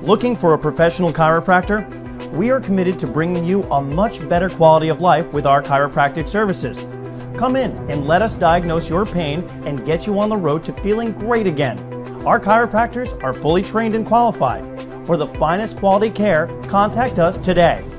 Looking for a professional chiropractor? We are committed to bringing you a much better quality of life with our chiropractic services. Come in and let us diagnose your pain and get you on the road to feeling great again. Our chiropractors are fully trained and qualified. For the finest quality care, contact us today.